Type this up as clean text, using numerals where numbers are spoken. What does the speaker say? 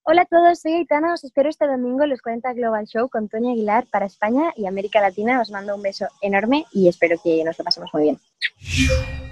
Hola a todos, soy Aitana, os espero este domingo en los 40 Global Show con Tony Aguilar para España y América Latina. Os mando un beso enorme y espero que nos lo pasemos muy bien.